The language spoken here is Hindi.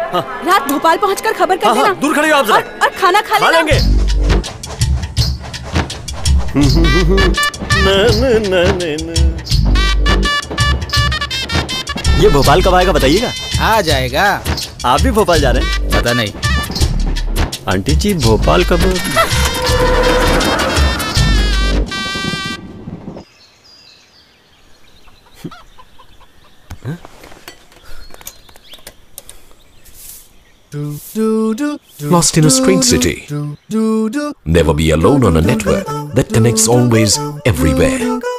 रात भोपाल पहुंचकर खबर कर देना। दूर खड़ी हो आप जरा। और खाना खा लेंगे। ये भोपाल कब आएगा बताइएगा? आ जाएगा। आप भी भोपाल जा रहे हैं? पता नहीं। आंटी जी भोपाल कब? Lost in a strange city. Never be alone on a network that connects always everywhere.